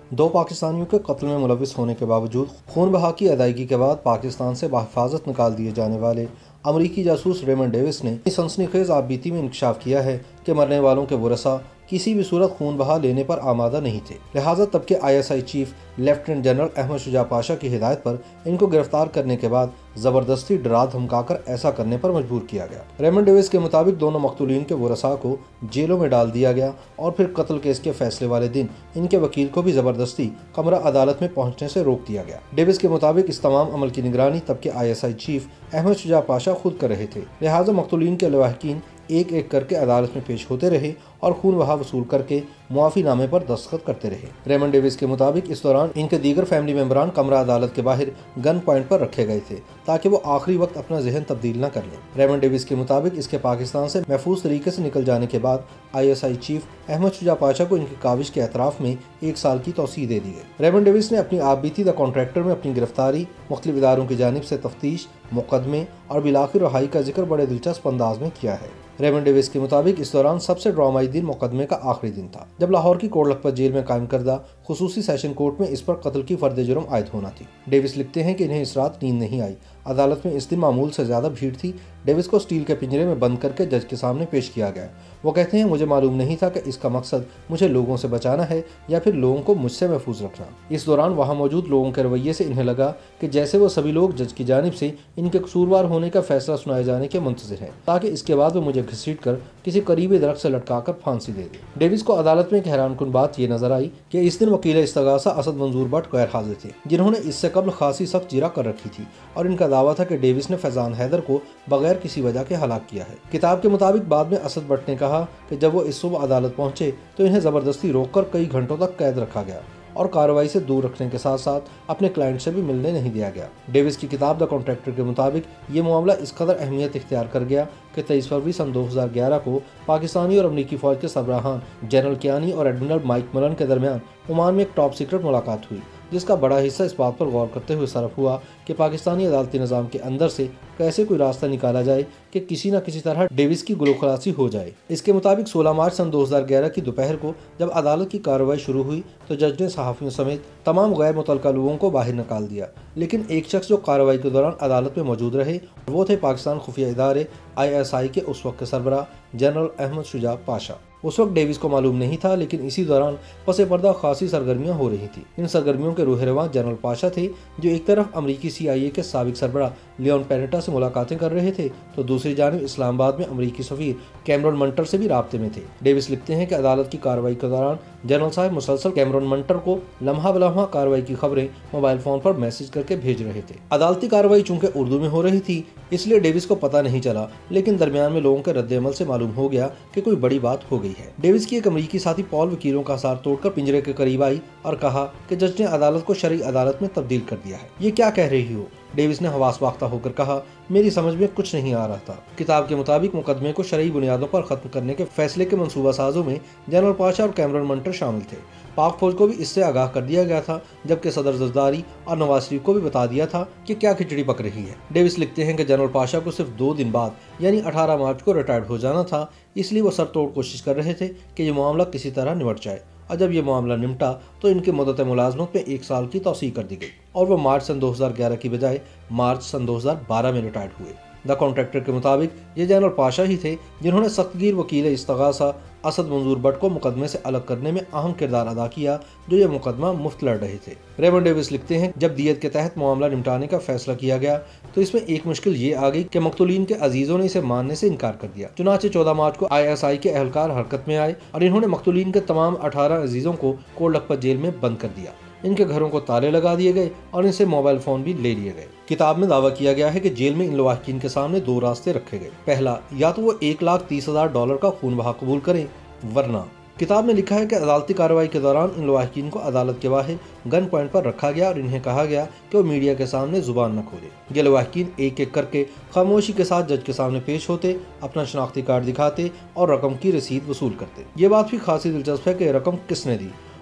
दो पाकिस्तानियों के कत्ल में मुलविस होने के बावजूद खून बहा की अदायगी के बाद पाकिस्तान से बाहिफाजत निकाल दिए जाने वाले अमरीकी जासूस रेमंड डेविस ने सनसनीखेज आपबीती में इंकशाफ किया है कि मरने वालों के वरसा किसी भी सूरत खून बहा लेने पर आमादा नहीं थे। लिहाजा तब के ISI chief lieutenant general Ahmad Shuja Pasha की हिदायत पर इनको गिरफ्तार करने के बाद जबरदस्ती डरा धमकाकर ऐसा करने पर मजबूर किया गया। रेमंड डेविस के मुताबिक दोनों मकतूलीन के वरसा को जेलों में डाल दिया गया और फिर कत्ल केस के फैसले वाले दिन इनके वकील को भी जबरदस्ती कमरा अदालत में पहुंचने से रोक दिया गया। डेविस के मुताबिक इस तमाम अमल की निगरानी तब के ISI चीफ अहमद शुजा पाशा खुद कर रहे थे। लिहाजा मकतूलीन के लवाहकीन एक एक करके अदालत में पेश होते रहे और खून बहा वसूल करके मुआफीनामे पर दस्तखत करते रहे। रेमंड डेविस के मुताबिक इस दौरान इनके दीगर फैमिली मेंबरान कमरा अदालत के बाहर गन पॉइंट पर रखे गए थे ताकि वो आखिरी वक्त अपना जहन तब्दील न कर लें। रेमंड डेविस के मुताबिक इसके पाकिस्तान से महफूज तरीके से निकल जाने के बाद ISI चीफ अहमद शुजा पाशा को इनकी काविश के एतराफ़ में 1 साल की तौसीह दे दी गई। रेमंड डेविस ने अपनी आपबीती द कॉन्ट्रैक्टर में अपनी गिरफ्तारी, मुख्तलिफ इदारों की जानिब से तफ्तीश, मुकदमे और बिलाखिर रहाई का जिक्र बड़े दिलचस्प अंदाज में किया है। रेमंड डेविस के मुताबिक इस दौरान सबसे ड्रामाई दिन मुकदमे का आखिरी दिन था, जब लाहौर की कोट लखपत जेल में कायम करदा खुसूसी सेशन कोर्ट में इस पर कत्ल की फर्द जुर्म आयद होना थी। डेविस लिखते हैं कि इन्हें इस रात नींद नहीं आई। अदालत में इस दिन मामूल से ज्यादा भीड़ थी। डेविस को स्टील के पिंजरे में बंद करके जज के सामने पेश किया गया। वो कहते हैं, मुझे मालूम नहीं था कि इसका मकसद मुझे लोगों से बचाना है या फिर लोगों को मुझसे महफूज रखना। इस दौरान वहाँ मौजूद लोगों के रवैये से इन्हें लगा कि जैसे वो सभी लोग जज की जानिब से इनके कसूरवार होने का फैसला सुनाए जाने के मुंतज़िर है ताकि इसके बाद वो मुझे घसीट कर किसी करीबी दरख्त से लटकाकर फांसी दे दे। डेविस को अदालत में एक हैरानकुन बात ये नजर आई कि इस दिन वकील इस्तगासा असद मंजूर भट्ट गैर हाजिर थे, जिन्होंने इससे कबल खासी सख्त जिरा कर रखी थी और इनका दावा था कि डेविस ने फैजान हैदर को बगैर किसी वजह के हलाक किया है। किताब के मुताबिक बाद में असद भट्ट ने कहा कि जब वो इस सुबह अदालत पहुंचे तो इन्हें जबरदस्ती रोककर कई घंटों तक कैद रखा गया और कार्रवाई से दूर रखने के साथ साथ अपने क्लाइंट से भी मिलने नहीं दिया गया। डेविस की किताब द कॉन्ट्रैक्टर के मुताबिक ये मामला इस कदर अहमियत इख्तियार कर गया कि 23 फरवरी सन 2011 को पाकिस्तानी और अमरीकी फौज के सरबराहान जनरल कियानी और एडमिरल माइक मलन के दरमियान ओमान में एक टॉप सीक्रेट मुलाकात हुई, जिसका बड़ा हिस्सा इस बात पर गौर करते हुए सरफ हुआ कि पाकिस्तानी अदालती निज़ाम के अंदर से कैसे कोई रास्ता निकाला जाए कि किसी न किसी तरह डेविस की गुलोखलासी हो जाए। इसके मुताबिक 16 मार्च सन 2011 की दोपहर को जब अदालत की कार्रवाई शुरू हुई तो जज ने सहाफ़ियों समेत तमाम गैर मुतल्लका लोगों को बाहर निकाल दिया, लेकिन एक शख्स जो कार्रवाई के दौरान अदालत में मौजूद रहे वो थे पाकिस्तान खुफिया इदारे ISI के उस वक्त के सरबराह जनरल अहमद शुजा पाशा। उस वक्त डेविस को मालूम नहीं था, लेकिन इसी दौरान पसे पर्दा खासी सरगर्मियां हो रही थी। इन सरगर्मियों के रूहरवां जनरल पाशा थे, जो एक तरफ अमरीकी CIA के साबिक सरबराह लियोन पेनेटा से मुलाकातें कर रहे थे तो दूसरी जानिब इस्लामाबाद में अमरीकी सफीर कैमरॉन मंटर से भी राब्ते में थे। डेविस लिखते हैं कि अदालत की कार्रवाई के दौरान जनरल साहब मुसलसल कैमरॉन मंटर को लम्हा बलम्हा कार्रवाई की खबरें मोबाइल फोन पर मैसेज करके भेज रहे थे। अदालती कार्रवाई चूंकि उर्दू में हो रही थी इसलिए डेविस को पता नहीं चला, लेकिन दरमियान में लोगों के रद्द-ए-अमल से मालूम हो गया कि कोई बड़ी बात हो गई है। डेविस की एक अमरीकी साथी पॉल वकीलों का सार तोड़कर पिंजरे के करीब आई और कहा कि जज ने अदालत को शरई अदालत में तब्दील कर दिया है। ये क्या कह रही हो? डेविस ने हवास बाख्ता होकर कहा, मेरी समझ में कुछ नहीं आ रहा था। किताब के मुताबिक मुकदमे को शरई बुनियादों पर खत्म करने के फैसले के मंसूबा साजों में जनरल पाशा और कैमरॉन मंटर शामिल थे। पाक फौज को भी इससे आगाह कर दिया गया था, जबकि सदर जरदारी और नवाज शरीफ को भी बता दिया था कि क्या खिचड़ी पक रही है। डेविस लिखते हैं कि जनरल पाशा को सिर्फ 2 दिन बाद यानी 18 मार्च को रिटायर्ड हो जाना था, इसलिए वो सरतोड़ कोशिश कर रहे थे कि ये मामला किसी तरह निपट जाए और जब ये मामला निपटा तो इनके मुद्दत मुलाजमत में 1 साल की तौसीह कर दी गई और वो मार्च सन 2011 की बजाय मार्च सन 2012 में रिटायर्ड हुए। द कॉन्ट्रैक्टर के मुताबिक ये जनरल पाशा ही थे जिन्होंने सख्तगीर वकील इस्तगासा असद मंजूर भट्ट को मुकदमे से अलग करने में अहम किरदार अदा किया, जो ये मुकदमा मुफ्त लड़ रहे थे। रेमंड डेविस लिखते हैं, जब दियत के तहत मामला निपटाने का फैसला किया गया तो इसमें एक मुश्किल ये आ गई कि मकतूलीन के अजीजों ने इसे मानने से इनकार कर दिया। चुनाचे 14 मार्च को ISI के अहलकार हरकत में आए और इन्होंने मकतूलीन के तमाम 18 अजीजों को कोट लखपत जेल में बंद कर दिया। इनके घरों को ताले लगा दिए गए और इनसे मोबाइल फोन भी ले लिए गए। किताब में दावा किया गया है कि जेल में इन लवाहकीन के सामने 2 रास्ते रखे गए। पहला, या तो वो $1,30,000 का खून बहा कबूल करें, वरना किताब में लिखा है कि अदालती कार्रवाई के दौरान इन लवाहकीन को अदालत के बाहर गन पॉइंट पर रखा गया और इन्हें कहा गया कि वो मीडिया के सामने जुबान न खोले। ये लवाहकीन एक एक करके खामोशी के साथ जज के सामने पेश होते, अपना शनाख्ती कार्ड दिखाते और रकम की रसीद वसूल करते। ये बात भी खासी दिलचस्प है कि रकम किसने दी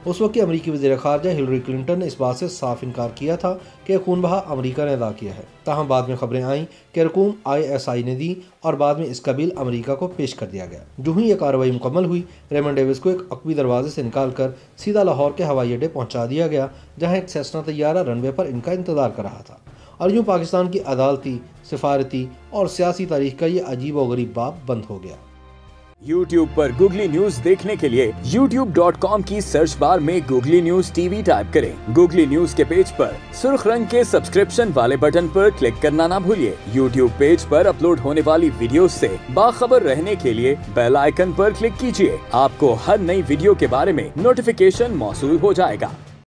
उस वक्त की अमरीकी वज़ीर ख़ारजा हिलरी क्लिंटन ने इस बात से साफ इनकार किया था कि खून बहा अमरीका ने अदा किया है। ताहम बाद में खबरें आईं कि रकूम ISI ने दी और बाद में इसका बिल अमरीका को पेश कर दिया गया। जो ही ये कार्रवाई मुकम्मल हुई, रेमंड डेविस को एक अक़वी दरवाजे से निकालकर सीधा लाहौर के हवाई अड्डे पहुँचा दिया गया, जहाँ एक सेस्ना तैयारा रनवे पर इनका इंतजार कर रहा था। और यूँ पाकिस्तान की अदालती, सिफारती और सियासी तारीख का ये अजीब और गरीब बाब बंद हो गया। YouTube पर गूगली न्यूज देखने के लिए youtube.com की सर्च बार में गूगली न्यूज TV टाइप करें। गूगली न्यूज के पेज पर सुर्ख रंग के सब्सक्रिप्शन वाले बटन पर क्लिक करना ना भूलिए। YouTube पेज पर अपलोड होने वाली वीडियोस से बाखबर रहने के लिए बेल आइकन पर क्लिक कीजिए। आपको हर नई वीडियो के बारे में नोटिफिकेशन मौसूल हो जाएगा।